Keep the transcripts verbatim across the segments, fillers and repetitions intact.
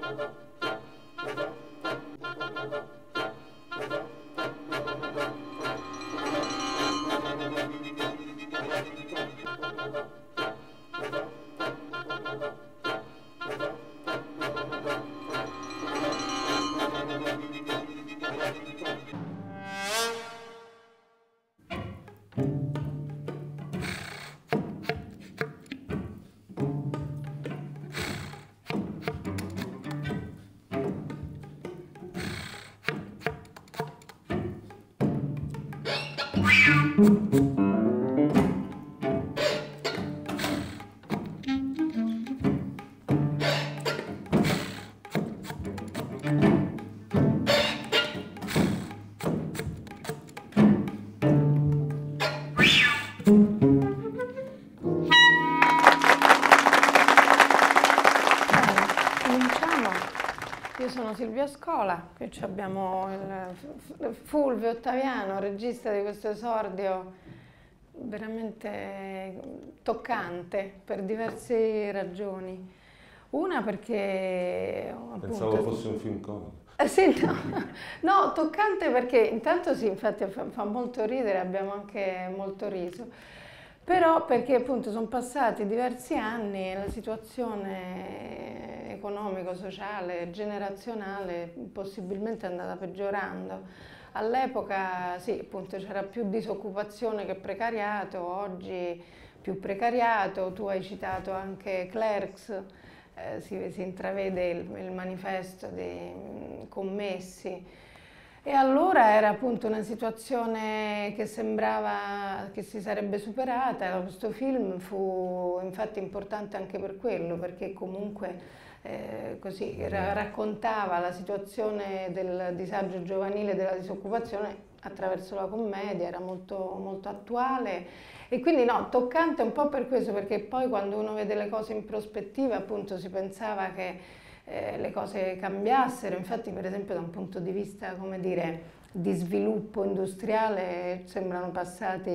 Silvia Scola, qui abbiamo il Fulvio Ottaviano, regista di questo esordio veramente toccante per diverse ragioni. Una perché... Pensavo appunto, fosse un film comico. Eh sì, no. No, toccante perché intanto sì, infatti fa, fa molto ridere, abbiamo anche molto riso. Però perché appunto sono passati diversi anni e la situazione economico-sociale, generazionale, possibilmente è andata peggiorando. All'epoca sì, appunto c'era più disoccupazione che precariato, oggi più precariato, tu hai citato anche Clerks, eh, si, si intravede il, il manifesto dei commessi. E allora era appunto una situazione che sembrava che si sarebbe superata. Questo film fu infatti importante anche per quello, perché comunque eh, così ra raccontava la situazione del disagio giovanile e della disoccupazione attraverso la commedia, era molto, molto attuale e quindi no, toccante un po' per questo, perché poi quando uno vede le cose in prospettiva appunto si pensava che Eh, le cose cambiassero. Infatti per esempio da un punto di vista, come dire, di sviluppo industriale sembrano passati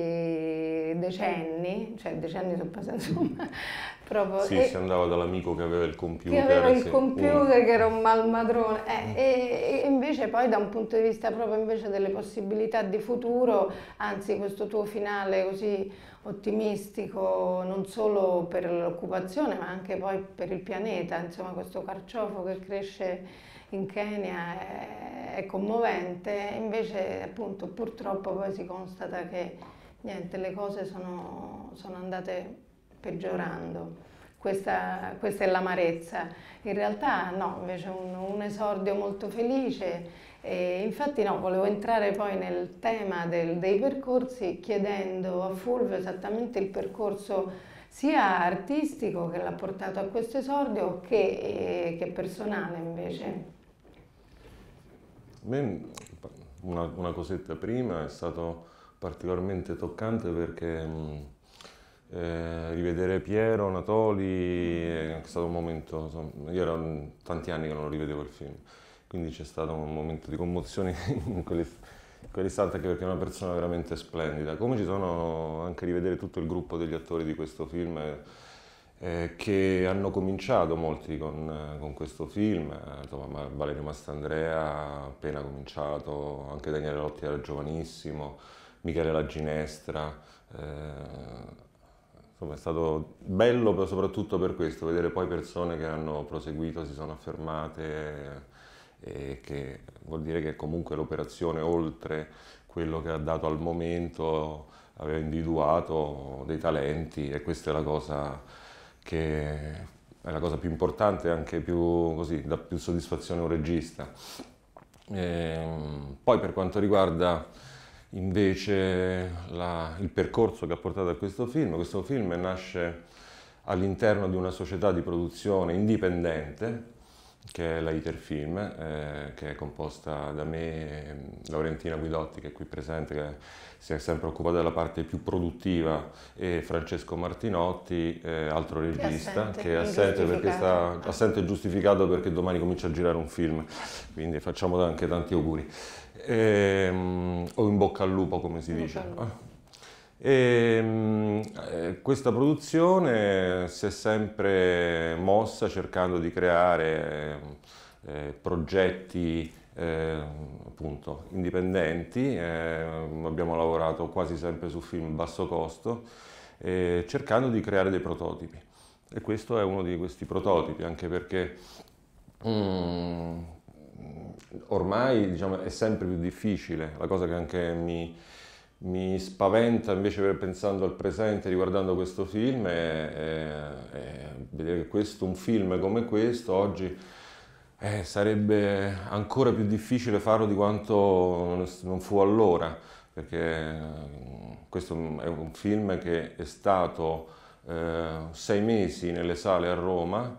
decenni, cioè decenni sono passati insomma proprio. Sì, e, si andava dall'amico che aveva il computer. Che aveva il sì, computer, un... che era un malmadrone. Eh, e, e invece poi da un punto di vista proprio invece delle possibilità di futuro, anzi questo tuo finale così ottimistico non solo per l'occupazione ma anche poi per il pianeta, insomma questo carciofo che cresce in Kenya è, è commovente, invece appunto purtroppo poi si constata che niente, le cose sono, sono andate peggiorando. Questa, questa è l'amarezza. In realtà no, invece un, un esordio molto felice. E infatti no, volevo entrare poi nel tema del, dei percorsi chiedendo a Fulvio esattamente il percorso sia artistico che l'ha portato a questo esordio che, eh, che personale invece. A me una, una cosetta prima è stato particolarmente toccante perché mh, eh, rivedere Piero Natoli è stato un momento, insomma, io ero tanti anni che non lo rivedevo il film. Quindi c'è stato un momento di commozione in quell'istante anche perché è una persona veramente splendida. Come ci sono anche rivedere tutto il gruppo degli attori di questo film eh, che hanno cominciato molti con, con questo film, eh, insomma, Valerio Mastandrea appena cominciato, anche Daniele Lotti era giovanissimo, Michele La Ginestra. Eh, insomma è stato bello soprattutto per questo, vedere poi persone che hanno proseguito, si sono affermate. E che vuol dire che comunque l'operazione, oltre quello che ha dato al momento, aveva individuato dei talenti e questa è la cosa che è la cosa più importante e anche più così, dà più soddisfazione a un regista. E poi per quanto riguarda invece la, il percorso che ha portato a questo film, questo film nasce all'interno di una società di produzione indipendente che è la Iterfilm, eh, che è composta da me, Laurentina Guidotti che è qui presente, che si è sempre occupata della parte più produttiva, e Francesco Martinotti, eh, altro regista, che è assente, perché sta, assente giustificato perché domani comincia a girare un film, quindi facciamo anche tanti auguri. E, o in bocca al lupo come si dice. E, eh, questa produzione si è sempre mossa cercando di creare eh, progetti eh, appunto indipendenti, eh, abbiamo lavorato quasi sempre su film a basso costo, eh, cercando di creare dei prototipi. E questo è uno di questi prototipi, anche perché mm, ormai diciamo, è sempre più difficile, la cosa che anche mi, mi spaventa invece pensando al presente, riguardando questo film, è, è, è vedere che questo, un film come questo oggi eh, sarebbe ancora più difficile farlo di quanto non fu allora, perché questo è un film che è stato eh, sei mesi nelle sale a Roma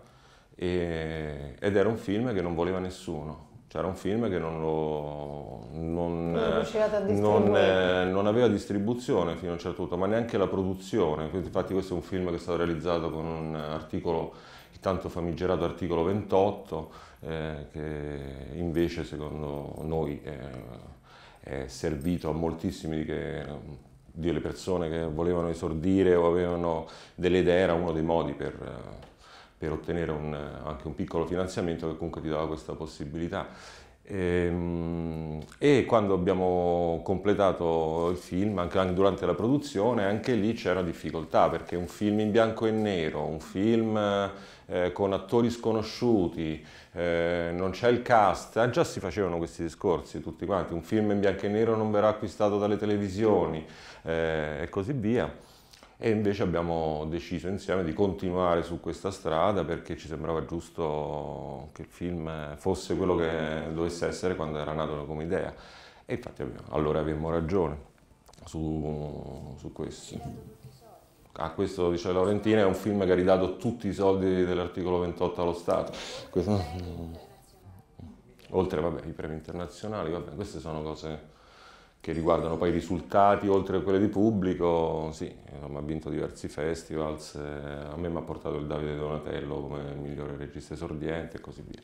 e, ed era un film che non voleva nessuno. Cioè era un film che non, lo, non, non, non, non aveva distribuzione fino a un certo punto, ma neanche la produzione. Infatti questo è un film che è stato realizzato con un articolo, il tanto famigerato articolo ventotto, eh, che invece secondo noi è, è servito a moltissimi che, delle persone che volevano esordire o avevano delle idee, era uno dei modi per... per ottenere un, anche un piccolo finanziamento che comunque ti dava questa possibilità. E, e quando abbiamo completato il film, anche, anche durante la produzione, anche lì c'era difficoltà, perché un film in bianco e nero, un film eh, con attori sconosciuti, eh, non c'è il cast, eh, già si facevano questi discorsi tutti quanti, un film in bianco e nero non verrà acquistato dalle televisioni eh, e così via. E invece abbiamo deciso insieme di continuare su questa strada perché ci sembrava giusto che il film fosse quello che dovesse essere quando era nato come idea. E infatti allora avevamo ragione su, su questo. Ah, questo, dice Laurentina, è un film che ha ridato tutti i soldi dell'articolo ventotto allo Stato. Questo, oltre vabbè, i premi internazionali, vabbè, queste sono cose che riguardano poi i risultati, oltre a quelli di pubblico, sì, insomma, ha vinto diversi festivals, eh, a me mi ha portato il Davide Donatello come migliore regista esordiente e così via.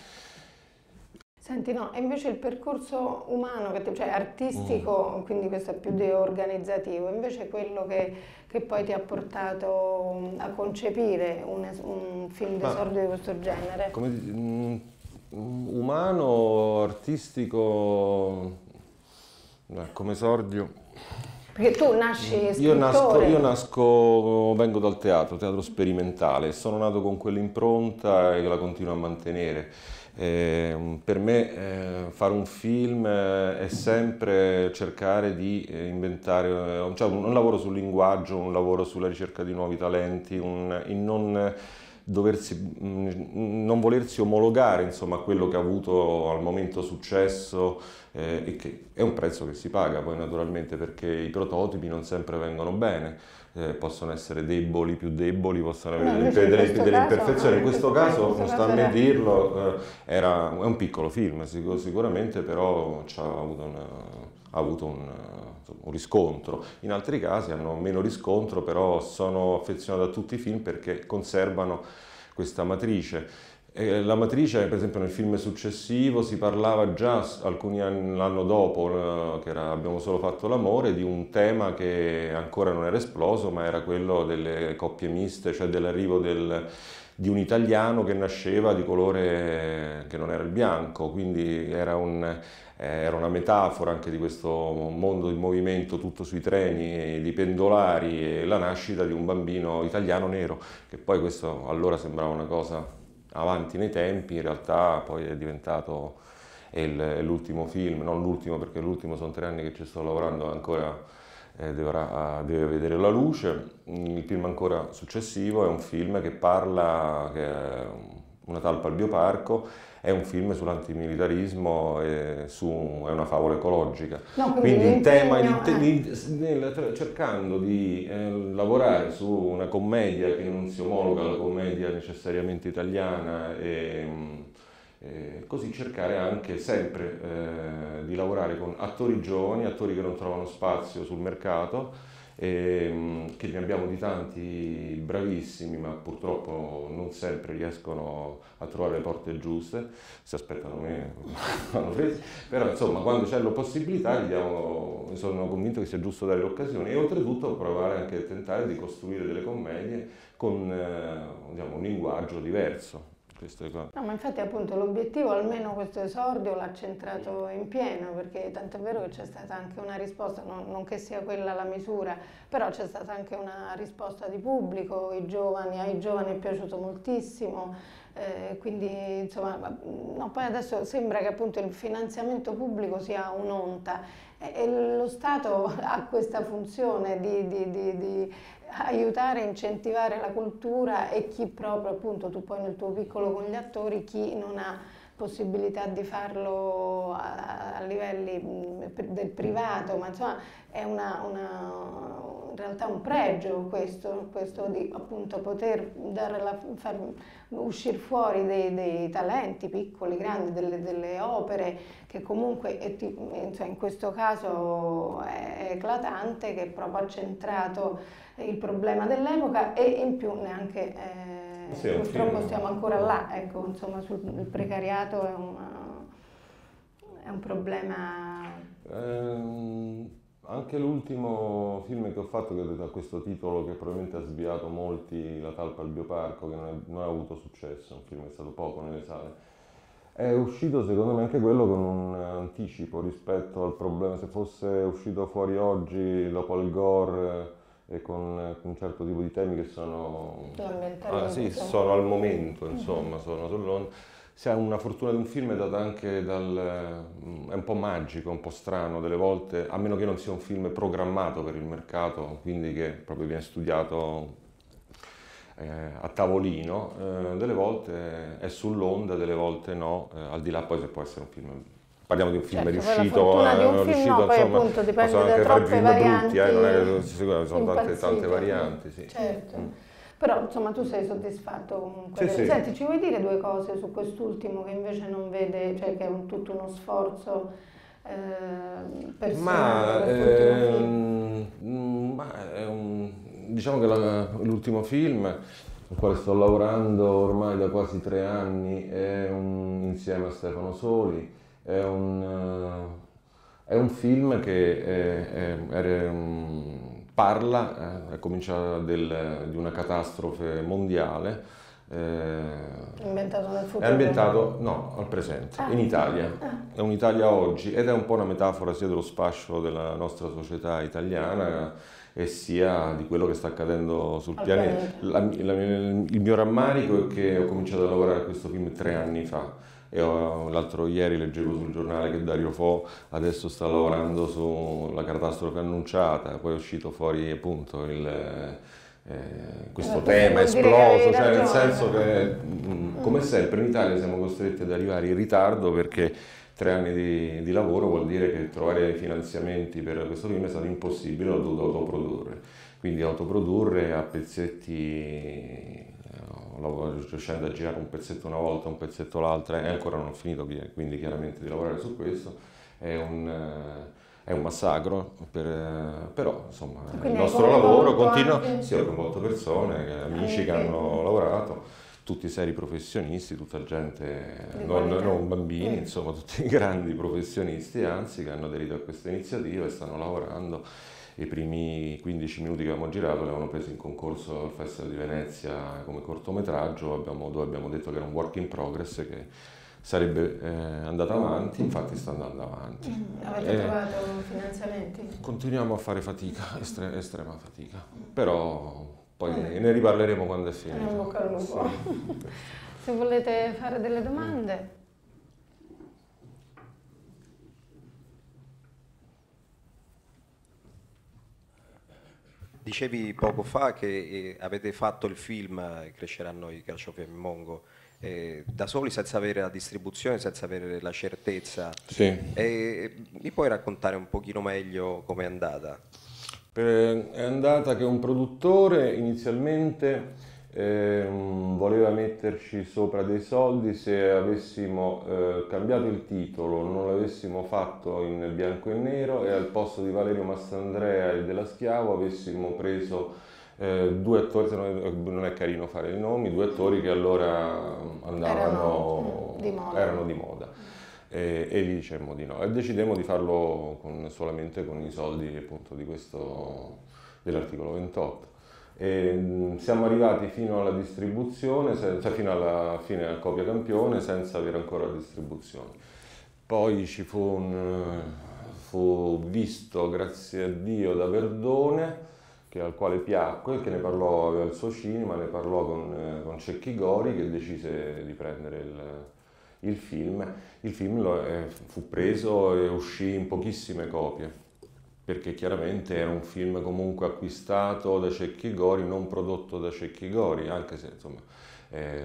Senti, no, e invece il percorso umano, che te, cioè artistico, mm. quindi questo è più di organizzativo, invece quello che, che poi ti ha portato a concepire un, un film d'esordio di questo genere? Come, um, umano, artistico... come esordio. Perché tu nasci scrittore. Io nasco, io nasco, vengo dal teatro, teatro sperimentale, sono nato con quell'impronta e la continuo a mantenere. Eh, per me eh, fare un film eh, è sempre cercare di eh, inventare, eh, cioè un, un lavoro sul linguaggio, un lavoro sulla ricerca di nuovi talenti, un, in non... doversi, non volersi omologare insomma, a quello che ha avuto al momento successo eh, e che è un prezzo che si paga poi naturalmente perché i prototipi non sempre vengono bene, eh, possono essere deboli, più deboli, possono avere no, delle, delle, delle imperfezioni. In questo caso, non sta a me dirlo, eh, era, è un piccolo film sicur sicuramente, però ci ha avuto una, ha avuto un, insomma, un riscontro. In altri casi hanno meno riscontro, però sono affezionato a tutti i film perché conservano questa matrice. E la matrice, per esempio nel film successivo, si parlava già alcuni anni l'anno dopo, che era Abbiamo solo fatto l'amore, di un tema che ancora non era esploso, ma era quello delle coppie miste, cioè dell'arrivo del... di un italiano che nasceva di colore che non era il bianco, quindi era, un, eh, era una metafora anche di questo mondo in movimento tutto sui treni, di pendolari e la nascita di un bambino italiano nero, che poi questo allora sembrava una cosa avanti nei tempi, in realtà poi è diventato l'ultimo film, non l'ultimo perché l'ultimo sono tre anni che ci sto lavorando ancora. Eh, dovrà, deve vedere la luce. Il film ancora successivo è un film che parla, che è Una talpa al bioparco, è un film sull'antimilitarismo e su, è una favola ecologica. No, quindi quindi un tema, di, di, cercando di eh, lavorare su una commedia che non si omologa alla commedia necessariamente italiana e, e così cercare anche sempre eh, di lavorare con attori giovani, attori che non trovano spazio sul mercato, e, che ne abbiamo di tanti bravissimi, ma purtroppo non sempre riescono a trovare le porte giuste, si aspettano me, però insomma quando c'è la possibilità diamo, sono convinto che sia giusto dare l'occasione e oltretutto provare anche a tentare di costruire delle commedie con eh, diciamo, un linguaggio diverso. queste cose. No, ma infatti appunto l'obiettivo, almeno questo esordio, l'ha centrato in pieno, perché tant'è vero che c'è stata anche una risposta, non, non che sia quella la misura, però c'è stata anche una risposta di pubblico, i giovani, ai giovani è piaciuto moltissimo, eh, quindi insomma, no, poi adesso sembra che appunto il finanziamento pubblico sia un'onta e, e lo Stato ha questa funzione di, di, di, di aiutare, incentivare la cultura e chi proprio, appunto, tu poi nel tuo piccolo con gli attori, chi non ha possibilità di farlo a, a livelli del privato, ma insomma è una, una, in realtà un pregio questo, questo di appunto poter dare la, far uscire fuori dei, dei talenti piccoli, grandi, delle, delle opere che comunque è, cioè in questo caso è eclatante, che proprio ha centrato il problema dell'epoca e in più neanche eh, sì, purtroppo stiamo ancora là, ecco, insomma, sul il precariato è, una, è un problema. Ehm, anche l'ultimo film che ho fatto, che ha questo titolo che probabilmente ha sviato molti, La talpa al bioparco, che non, è, non ha avuto successo, è un film che è stato poco nelle sale, è uscito secondo me anche quello con un anticipo rispetto al problema. Se fosse uscito fuori oggi dopo Al Gore e con un certo tipo di temi che sono, ah, sì, sono al momento, insomma, sono sull'onda. Se ha una fortuna di un film è data anche dal, è un po' magico, un po' strano delle volte, a meno che non sia un film programmato per il mercato, quindi che proprio viene studiato eh, a tavolino, eh, delle volte è sull'onda, delle volte no, eh, al di là poi se può essere un film. Parliamo di un film certo, riuscito, di un eh, film, riuscito no, poi insomma, appunto dipende possono anche da fare troppe film varianti, brutti, eh, non è che ci sono tante, tante varianti. Sì. Certo. Mm. Però insomma tu sei soddisfatto comunque. Sì, sì. Senti, ci vuoi dire due cose su quest'ultimo che invece non vede, cioè che è un, tutto uno sforzo eh, personale? Ma, ehm, ma è un, diciamo che l'ultimo film al quale sto lavorando ormai da quasi tre anni è un, insieme a Stefano Soli, è un, è un film che è, è, è, parla, eh, comincia del, di una catastrofe mondiale. Eh, è ambientato nel futuro? È ambientato, no, al presente, ah. in Italia. Ah. È un'Italia oggi ed è un po' una metafora sia dello sfascio della nostra società italiana e sia di quello che sta accadendo sul pianeta. La, la, il mio rammarico è che ho cominciato a lavorare a questo film tre anni fa e l'altro ieri leggevo sul giornale che Dario Fo adesso sta lavorando sulla catastrofe annunciata, poi è uscito fuori appunto il, eh, questo tema esploso, cioè nel senso che mh, come sempre in Italia siamo costretti ad arrivare in ritardo perché tre anni di, di lavoro vuol dire che trovare finanziamenti per questo film è stato impossibile, l'ho dovuto autoprodurre. Quindi autoprodurre a pezzetti, riuscendo a girare un pezzetto una volta, un pezzetto l'altra, e ancora non ho finito quindi chiaramente di lavorare su questo, è un, è un massacro, per, però insomma quindi il nostro lavoro continua, anche... sì, ho coinvolto persone, amici che hanno lavorato, tutti seri professionisti, tutta gente, non, non bambini, mm. insomma tutti grandi professionisti, anzi, che hanno aderito a questa iniziativa e stanno lavorando. I primi quindici minuti che abbiamo girato li avevano presi in concorso al Festival di Venezia come cortometraggio, abbiamo, dove abbiamo detto che era un work in progress che sarebbe eh, andato avanti, infatti sta andando avanti. Mm. Avete eh, trovato finanziamenti? Continuiamo a fare fatica, estre, estrema fatica, però... Poi mm. ne riparleremo quando è finito. In bocca al lupo. Sì. Se volete fare delle domande. Dicevi poco fa che eh, avete fatto il film eh, Cresceranno i carciofi Mongo eh, da soli, senza avere la distribuzione, senza avere la certezza. Sì. E, mi puoi raccontare un pochino meglio com'è andata? È andata che un produttore inizialmente eh, voleva metterci sopra dei soldi se avessimo eh, cambiato il titolo, non l'avessimo fatto in bianco e nero e al posto di Valerio Mastandrea e della Schiavo avessimo preso eh, due attori, se non, non è carino fare i nomi, due attori che allora andavano, erano di moda. Erano di moda. E, e gli dicemmo di no e decidemmo di farlo con, solamente con i soldi appunto di questo dell'articolo ventotto. E, mh, siamo arrivati fino alla distribuzione, cioè fino alla fine al copia campione senza avere ancora la distribuzione. Poi ci fu, un, fu visto, grazie a Dio, da Verdone, che, al quale piacque, che ne parlò, aveva il suo cinema, ne parlò con, eh, con Cecchi Gori, che decise di prendere il, il film. Il film lo, eh, fu preso e uscì in pochissime copie, perché chiaramente era un film comunque acquistato da Cecchi Gori, non prodotto da Cecchi Gori, anche se insomma, eh,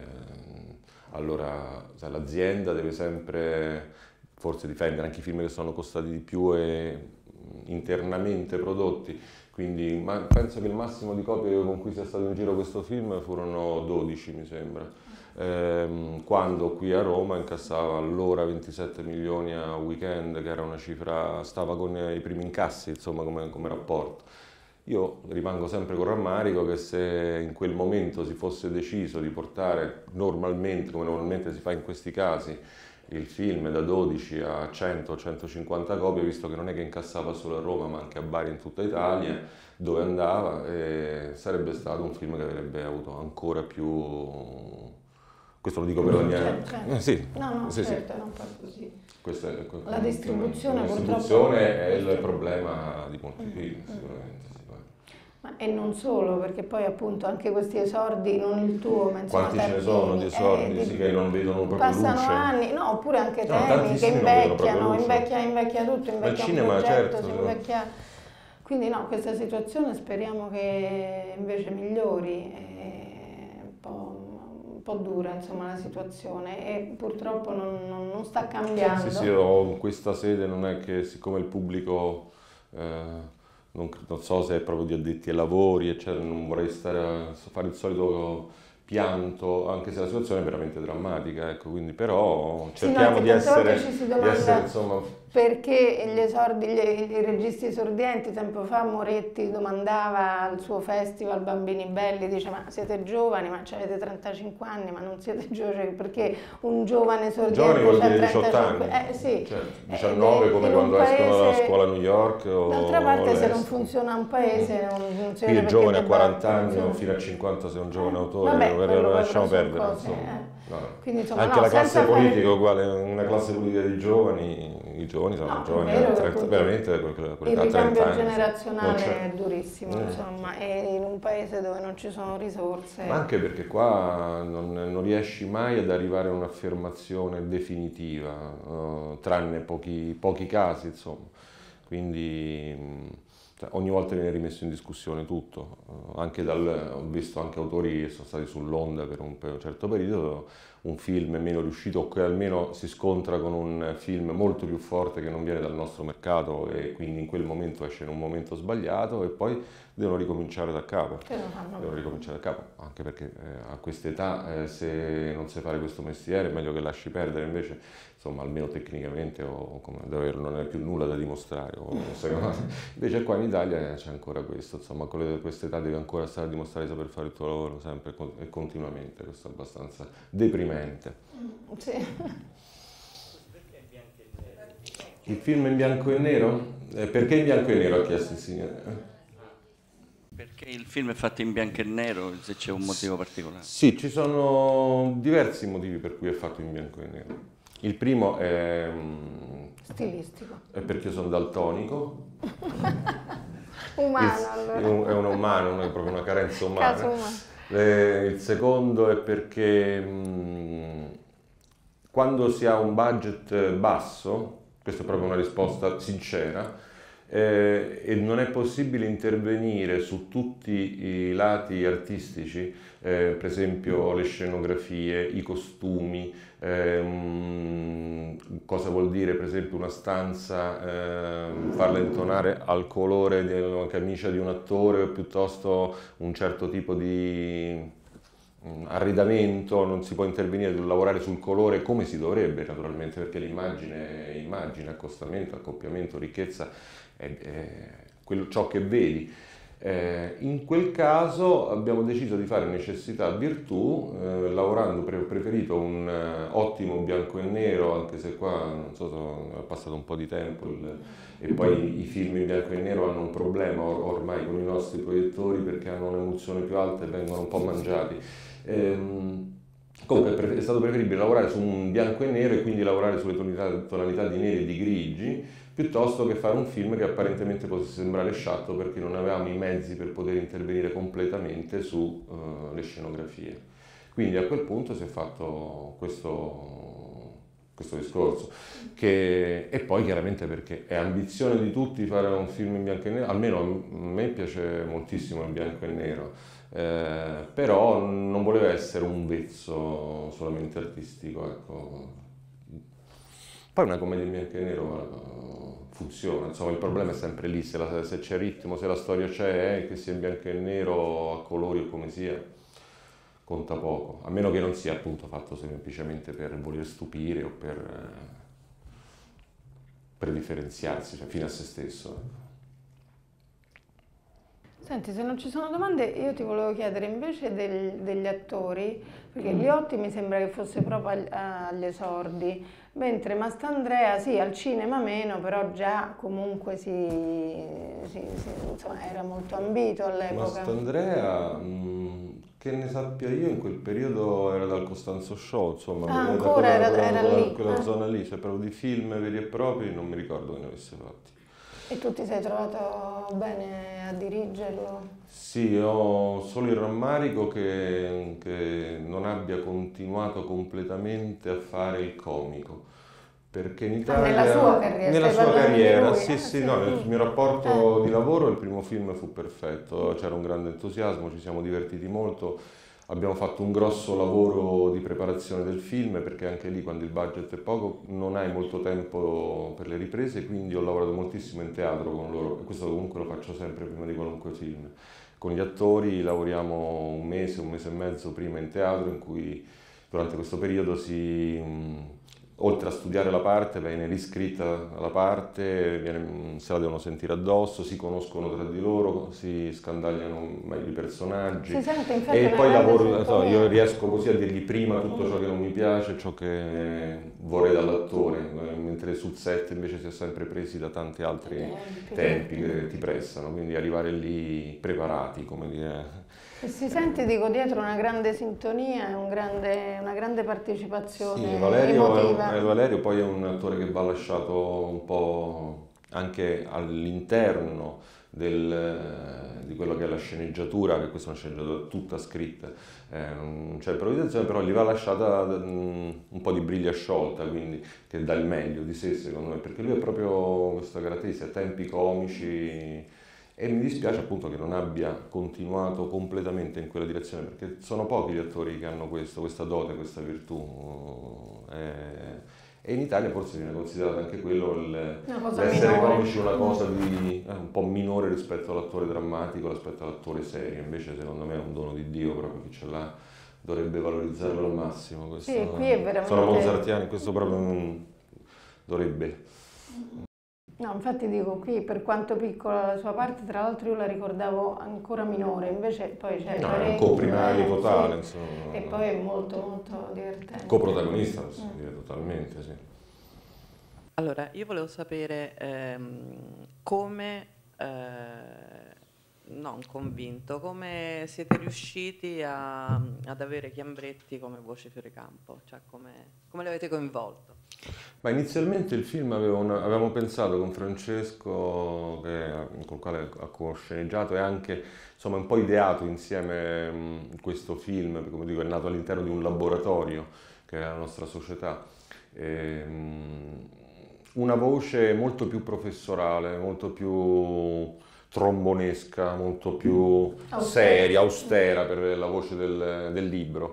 allora l'azienda deve sempre forse difendere anche i film che sono costati di più e internamente prodotti, quindi ma, penso che il massimo di copie con cui sia stato in giro questo film furono dodici, mi sembra. Ehm, quando qui a Roma incassava allora ventisette milioni a weekend, che era una cifra, stava con i primi incassi, insomma, come, come rapporto. Io rimango sempre con rammarico che se in quel momento si fosse deciso di portare normalmente, come normalmente si fa in questi casi, il film da dodici a cento centocinquanta copie, visto che non è che incassava solo a Roma ma anche a Bari, in tutta Italia, dove andava, eh, sarebbe stato un film che avrebbe avuto ancora più... Questo lo dico per la mia... Certo, certo. Eh, sì. No, no, sì, certo, sì. non fa così. Questo è, La distribuzione, la purtroppo... distribuzione è il problema di molti film, sicuramente. Ma, e non solo, perché poi appunto anche questi esordi, non il tuo, ma insomma... Quanti ce ne Tardini, sono di esordi, eh, sì, che non vedono proprio passano luce. anni, no, oppure anche No, temi che tantissimi non vedono proprio invecchiano, luce. invecchia, invecchia tutto, invecchia Ma il un cinema, progetto, certo, si no. invecchia... Quindi no, questa situazione speriamo che invece migliori, è un po', un po' dura insomma la situazione e purtroppo non, non, non sta cambiando. Sì, sì, io in questa sede non è che siccome il pubblico... Eh, Non, non so se è proprio di addetti ai lavori, eccetera, non vorrei stare a fare il solito pianto, anche se la situazione è veramente drammatica, ecco, quindi però cerchiamo sì, no, di, essere, ci si di essere, insomma... Perché gli esordi, gli, i registi esordienti, tempo fa Moretti domandava al suo festival Bambini Belli, dice ma siete giovani, ma avete trentacinque anni, ma non siete giovani, perché un giovane esordiente giovani vuol dire trentacinque diciotto anni, eh, sì. certo, diciannove eh, come quando paese, escono dalla scuola a New York o d'altra parte se non all'estero. funziona un paese non, non si Qui vede il giovane a debba, quaranta anni insomma. o fino a cinquanta se è un giovane autore, Vabbè, non quello lasciamo sono perdere, cose, insomma. eh. No. Quindi, insomma, Anche no, la classe senza fare- politica è uguale, una classe politica di giovani, i giovani sono No, giovani, è vero a che trenta, appunto veramente il quell'età, ricambio trenta anni. generazionale Non c'è. è durissimo, Mm. insomma, e in un paese dove non ci sono risorse. Ma anche perché qua non, non riesci mai ad arrivare a un'affermazione definitiva, uh, tranne pochi, pochi casi, insomma. Quindi mh, cioè, ogni volta viene rimesso in discussione tutto. Uh, anche dal, ho visto anche autori che sono stati sull'onda per un, per un certo periodo, un film meno riuscito o che almeno si scontra con un film molto più forte che non viene dal nostro mercato e quindi in quel momento esce in un momento sbagliato e poi devono ricominciare da capo. Che non fanno Devono ricominciare da capo, anche perché eh, a quest'età eh, se non sai fare questo mestiere è meglio che lasci perdere, invece insomma almeno tecnicamente o come davvero non è più nulla da dimostrare. O, se no, invece qua in Italia c'è ancora questo, insomma con quest'età devi ancora stare a dimostrare di saper fare il tuo lavoro sempre e continuamente, questo è abbastanza deprimente. Sì. Il film in bianco e nero? Eh, perché in bianco e nero ha chiesto il signore? Perché il film è fatto in bianco e nero, se c'è un motivo particolare? Sì, ci sono diversi motivi per cui è fatto in bianco e nero. Il primo è, Stilistico. è perché io sono daltonico. Umano, Il- allora. È un, è un umano, è proprio una carenza umana. Caso umano. Eh, il secondo è perché mh, quando si ha un budget basso, questa è proprio una risposta sincera, eh, e non è possibile intervenire su tutti i lati artistici, eh, per esempio le scenografie, i costumi, ehm, cosa vuol dire per esempio una stanza, ehm, farla intonare al colore della camicia di un attore o piuttosto un certo tipo di mm, arredamento, non si può intervenire, lavorare sul colore come si dovrebbe naturalmente, perché l'immagine è immagine, accostamento, accoppiamento, ricchezza è, è quello, ciò che vedi. Eh, in quel caso abbiamo deciso di fare necessità virtù, eh, lavorando, pre- preferito un eh, ottimo bianco e nero, anche se qua non so, so, è passato un po' di tempo il- e poi i film in bianco e nero hanno un problema or- ormai con i nostri proiettori perché hanno un'emulsione più alta e vengono un po' mangiati. Ehm, Comunque è pre- è stato preferibile lavorare su un bianco e nero e quindi lavorare sulle tonalità, tonalità di neri e di grigi, piuttosto che fare un film che apparentemente potesse sembrare sciatto perché non avevamo i mezzi per poter intervenire completamente sulle scenografie. Quindi a quel punto si è fatto questo, questo discorso. Che, e poi chiaramente perché è ambizione di tutti fare un film in bianco e nero, almeno a me piace moltissimo il bianco e nero. Eh, però non voleva essere un vezzo solamente artistico, ecco. Poi una commedia in bianco e nero eh, funziona, insomma il problema è sempre lì, se, la- se c'è ritmo, se la storia c'è, eh, che sia in bianco e nero, a colori o come sia, conta poco, a meno che non sia appunto fatto semplicemente per voler stupire o per, eh, per differenziarsi, cioè fine a se stesso, ecco. Senti, se non ci sono domande, io ti volevo chiedere invece del- degli attori, perché Liotti mi sembra che fosse proprio agli, agli esordi, mentre Mastandrea sì, al cinema meno, però già comunque si, si- si- insomma, era molto ambito all'epoca. Mastandrea, mh, che ne sappia io, in quel periodo era dal Costanzo Show, insomma, Ah, da ancora quella, era- quella- era quella- lì, quella ah. zona lì, cioè proprio di film veri e propri, non mi ricordo che ne avesse fatti. E tu ti sei trovato bene a dirigerlo? Sì, ho solo il rammarico che, che non abbia continuato completamente a fare il comico, perché in Ah, nella Italia, sua carriera, nella stai sua parlando di carriera, lui? sì, Ah, sì, sì. no, nel Mm. mio rapporto Eh. di lavoro il primo film fu perfetto, c'era un grande entusiasmo, ci siamo divertiti molto. Abbiamo fatto un grosso lavoro di preparazione del film perché anche lì quando il budget è poco non hai molto tempo per le riprese, quindi ho lavorato moltissimo in teatro con loro e questo comunque lo faccio sempre prima di qualunque film. Con gli attori lavoriamo un mese, un mese e mezzo prima in teatro in cui durante questo periodo si, mh, oltre a studiare la parte, viene riscritta la parte, viene- se la devono sentire addosso, si conoscono tra di loro, si scandagliano meglio i personaggi. Si sente infatti E una poi grande lavoro, non so, io sintonia. riesco così a dirgli prima tutto ciò che non mi piace, ciò che vorrei dall'attore, eh, mentre sul set invece si è sempre presi da tanti altri Tempi. tempi che ti pressano, quindi arrivare lì preparati, come dire. E si sente, dico, dietro una grande sintonia e un grande- una grande partecipazione Sì, Valerio, è un- emotiva. eh, Valerio poi è un attore che va lasciato un po' anche all'interno del- di quello che è la sceneggiatura, che questa è una sceneggiatura tutta scritta, eh, non c'è improvvisazione, però gli va lasciata mm, un po' di briglia sciolta, quindi che dà il meglio di sé secondo me, perché lui ha proprio questa caratteristica, tempi comici. E mi dispiace appunto che non abbia continuato completamente in quella direzione, perché sono pochi gli attori che hanno questo, questa dote, questa virtù. Eh, E in Italia forse viene considerato anche quello, il- Una cosa l'essere minore. comici una cosa di, eh, un po' minore rispetto all'attore drammatico, rispetto all'attore serio. Invece secondo me è un dono di Dio, proprio chi ce l'ha dovrebbe valorizzarlo al massimo. Questo- Sì, qui è veramente- Sono mozartiani, questo proprio non dovrebbe. No, infatti dico qui, per quanto piccola la sua parte, tra l'altro io la ricordavo ancora minore, invece poi c'è No, è un parecchio, coprimario eh, totale, sì. insomma. E poi è molto molto divertente. Coprotagonista, possiamo dire totalmente, sì. Allora, io volevo sapere ehm, come, eh, non convinto, come siete riusciti a- ad avere Chiambretti come voce Fioricampo, cioè come, come l'avete coinvolto? Ma inizialmente il film aveva una- avevamo pensato con Francesco, che, col quale ha co-sceneggiato e anche insomma, un po' ideato insieme mh, questo film, perché come dico è nato all'interno di un laboratorio che è la nostra società. E, mh, una voce molto più professorale, molto più trombonesca, molto più Austera. seria, austera per la voce del, del libro.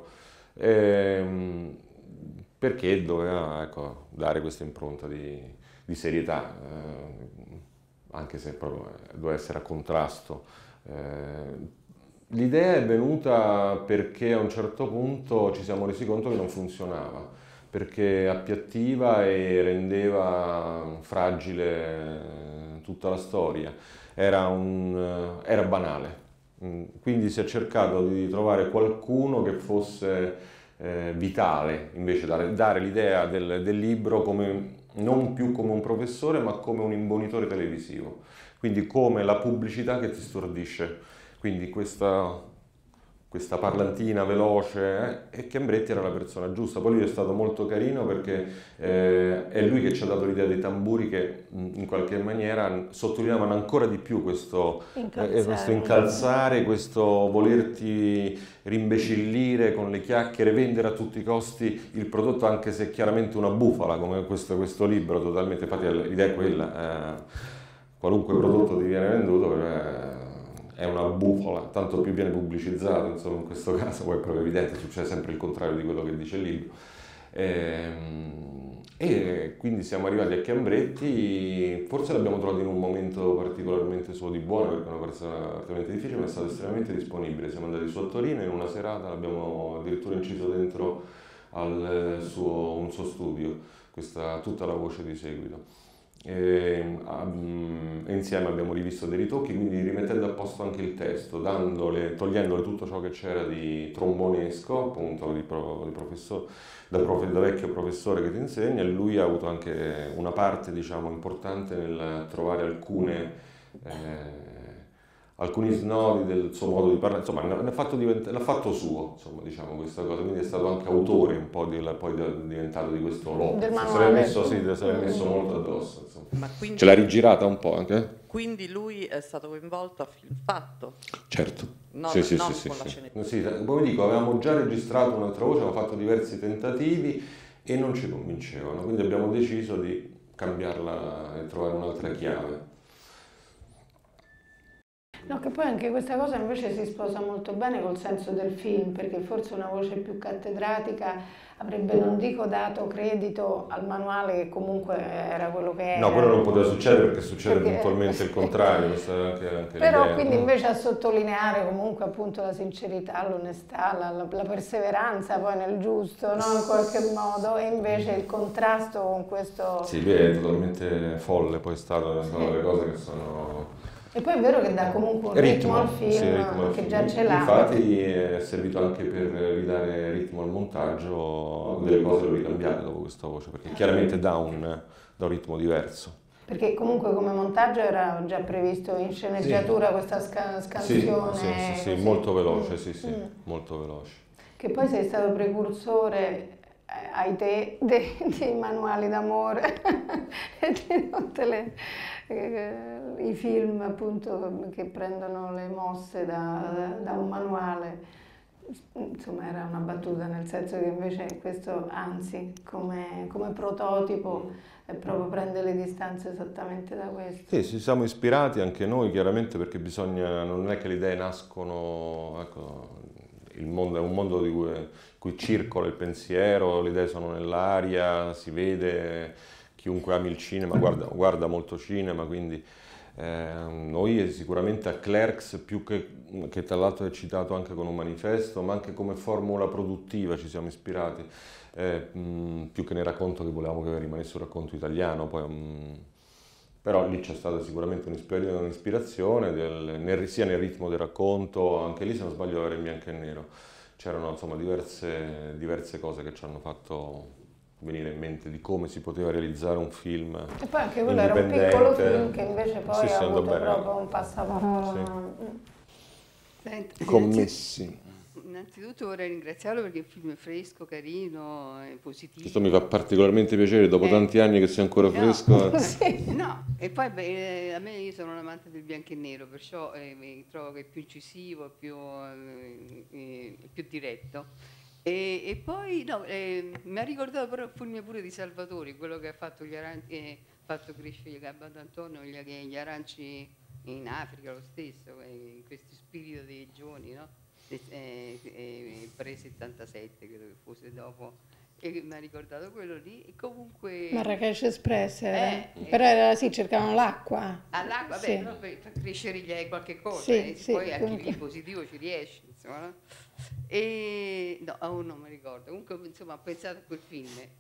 Ehm, perché doveva ecco, dare questa impronta di, di serietà, eh, anche se proprio eh, doveva essere a contrasto. Eh, l'idea è venuta perché a un certo punto ci siamo resi conto che non funzionava, perché appiattiva e rendeva fragile tutta la storia, era, un, era banale. Quindi si è cercato di trovare qualcuno che fosse eh, vitale, invece dare, dare l'idea del, del libro come, non più come un professore ma come un imbonitore televisivo, quindi come la pubblicità che ti stordisce. Quindi questa, questa parlantina veloce eh, e Chiambretti era la persona giusta. Poi lui è stato molto carino perché eh, è lui che ci ha dato l'idea dei tamburi che in qualche maniera sottolineavano ancora di più questo incalzare, eh, questo, incalzare, questo volerti rimbecillire con le chiacchiere, vendere a tutti i costi il prodotto, anche se è chiaramente una bufala come questo, questo libro totalmente. Infatti l'idea è quella, eh, qualunque prodotto ti viene venduto eh, è una bufala, tanto più viene pubblicizzato, insomma in questo caso poi è proprio evidente, succede sempre il contrario di quello che dice il libro. E, e quindi siamo arrivati a Chiambretti, forse l'abbiamo trovato in un momento particolarmente suo di buono, perché è una persona particolarmente difficile, ma è stato estremamente disponibile. Siamo andati su a Torino in una serata, l'abbiamo addirittura inciso dentro al suo, un suo studio, questa, tutta la voce di seguito. E, um, insieme abbiamo rivisto dei ritocchi, quindi rimettendo a posto anche il testo, dandole, togliendole tutto ciò che c'era di trombonesco, appunto di, pro, di professore, da, profe, da vecchio professore che ti insegna, e lui ha avuto anche una parte, diciamo, importante nel trovare alcune eh, alcuni snodi del suo modo di parlare, insomma l'ha fatto, l'ha fatto suo, insomma, diciamo questa cosa, quindi è stato anche autore un po' di, poi diventato di questo Lopez, se l'è messo, sì, se l'è messo molto addosso, insomma. Ma quindi, ce l'ha rigirata un po' anche? Quindi lui è stato coinvolto a Film Fatto? Certo, non, sì, sì, non sì, con sì, la sì. sceneggiatura. Sì, come dico, avevamo già registrato un'altra voce, avevamo fatto diversi tentativi e non ci convincevano, quindi abbiamo deciso di cambiarla e trovare un'altra chiave. No, che poi anche questa cosa invece si sposa molto bene col senso del film, perché forse una voce più cattedratica avrebbe, non dico dato credito al manuale, che comunque era quello che era. No, quello non poteva succedere perché succede Perché- puntualmente il contrario, questa è anche, anche Però l'idea. quindi invece a sottolineare comunque appunto la sincerità, l'onestà, la, la- la perseveranza poi nel giusto, no? In qualche modo, e invece il contrasto con questo... Sì, lui è totalmente folle, poi è stato, sono delle cose che sono... E poi è vero che dà comunque un ritmo, al film, sì, ritmo al che film. già ce l'ha. Infatti è servito anche per ridare ritmo al montaggio, delle cose le ho ricambiate dopo questa voce, perché chiaramente dà un, dà un ritmo diverso. Perché comunque come montaggio era già previsto in sceneggiatura Sì. questa sca- Sì, scansione. sì, sì, sì, così. molto veloce, Mm, sì, sì, mm. molto veloce. Che poi sei stato precursore eh, ai te dei, dei manuali d'amore e di tutte le eh, i film appunto che prendono le mosse da, da un manuale. Insomma era una battuta, nel senso che invece questo anzi come, come prototipo è proprio prende le distanze esattamente da questo. Sì, ci siamo ispirati anche noi chiaramente, perché bisogna, non è che le idee nascono, ecco, il mondo è un mondo di cui, in cui circola il pensiero, le idee sono nell'aria, si vede, chiunque ami il cinema guarda, guarda molto cinema, quindi eh, noi sicuramente a Clerks, più che, che tra l'altro è citato anche con un manifesto, ma anche come formula produttiva ci siamo ispirati, eh, mh, più che nel racconto, che volevamo che rimanesse un racconto italiano, poi, mh, però lì c'è stata sicuramente un'ispirazione del, nel, sia nel ritmo del racconto, anche lì se non sbaglio era in bianco e nero, c'erano insomma diverse, diverse cose che ci hanno fatto venire in mente di come si poteva realizzare un film e poi anche quello era un piccolo film che invece poi sì, ha sì, avuto bene. proprio un passaparola. Sì. Senti, Commessi. Innanzitutto vorrei ringraziarlo perché il film è fresco, carino, è positivo. Questo mi fa particolarmente piacere, dopo Eh. tanti anni che sia ancora No. fresco. Sì. No, e poi beh, a me io sono un amante del bianco e nero, perciò eh, mi trovo che è più incisivo, più, eh, eh, più diretto. E, e poi no, eh, mi ha ricordato però il film pure di Salvatori, quello che ha fatto, gli aranci, eh, fatto crescere Gabba d'Antonio, gli, gli aranci in Africa lo stesso, eh, in questo spirito dei giovani, no? Eh, eh, pre-settantasette credo che fosse dopo, e mi ha ricordato quello lì, e comunque Marrakesh Express era. Eh, Però era, sì, cercavano l'acqua. all'acqua, Sì. beh, però per far crescere gli- qualche cosa, Sì, eh, sì, poi anche comunque. lì positivo ci riesce, insomma, no? E no, oh, non mi ricordo, comunque insomma ho pensato a quel film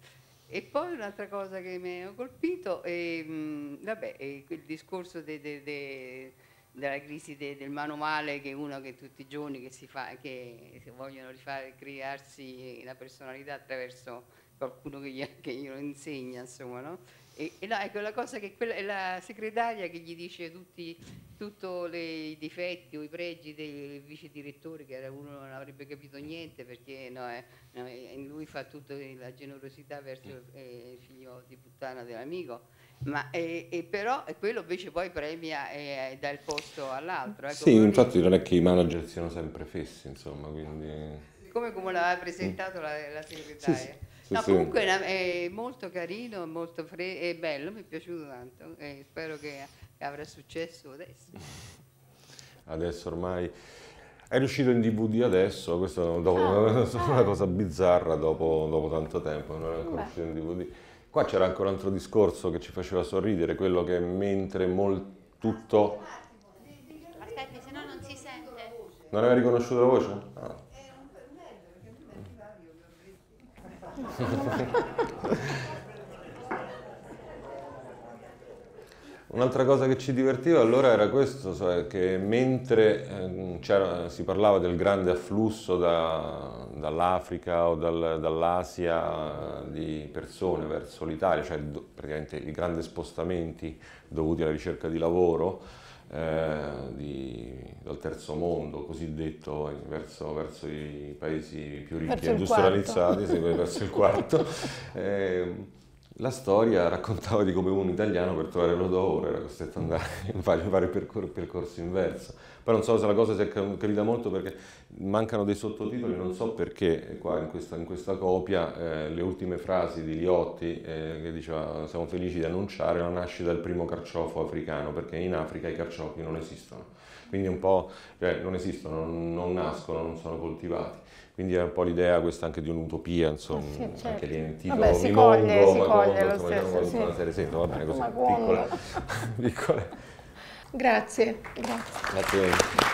E poi un'altra cosa che mi ha colpito è, mh, vabbè, è quel discorso de, de, de, della crisi de, del manuale, che uno che tutti i giorni che si fa, che si vogliono rifare, crearsi la personalità attraverso qualcuno che, gli, che glielo insegna, insomma, no? E, e no, ecco la cosa che quella, è la segretaria che gli dice tutti i difetti o i pregi del vice direttore, che era uno non avrebbe capito niente, perché no, eh, no, eh, lui fa tutta la generosità verso eh, il figlio di puttana dell'amico, ma eh, e però e quello invece poi premia e eh, dà il posto all'altro. Ecco, sì, infatti non è che i manager siano sempre fessi, insomma, quindi... Come, come l'aveva presentato la, la segretaria. Sì, sì. Sì, no, sì. comunque è molto carino, molto fre- è bello, mi è piaciuto tanto e spero che avrà successo adesso. Adesso ormai è riuscito in D V D adesso, questa è dopo, Ah, una cosa bizzarra dopo, dopo tanto tempo, non è ancora Beh. uscito in D V D. Qua c'era anche un altro discorso che ci faceva sorridere, quello che mentre mol- tutto... Aspetti, se no non si sente. Non aveva riconosciuto la voce? Ah. Un'altra cosa che ci divertiva allora era questo, cioè che mentre eh, c'era- si parlava del grande afflusso da- dall'Africa o dal- dall'Asia eh, di persone verso l'Italia, cioè do- praticamente i grandi spostamenti dovuti alla ricerca di lavoro eh, di- dal terzo mondo cosiddetto verso, verso i paesi più ricchi Verso e il industrializzati, sì, verso il quarto. Eh, la storia raccontava di come un italiano per trovare il lavoro era costretto ad andare in vari, vari percor- percorsi inverso. Poi non so se la cosa si è ca- capita molto perché mancano dei sottotitoli, non so perché qua in questa, in questa copia eh, le ultime frasi di Liotti eh, che diceva siamo felici di annunciare la nascita del primo carciofo africano, perché in Africa i carciofi non esistono, quindi un po', cioè, non esistono, non, non nascono, non sono coltivati. Quindi è un po' l'idea questa anche di un'utopia, insomma, Eh sì, certo. anche lì nel titolo Vabbè, si Mimongo, coglie- si Macondo, coglie lo insomma, stesso, diciamo, sì. una serie, sì, va bene così, Macondo. piccole, piccole. Grazie, grazie. Grazie.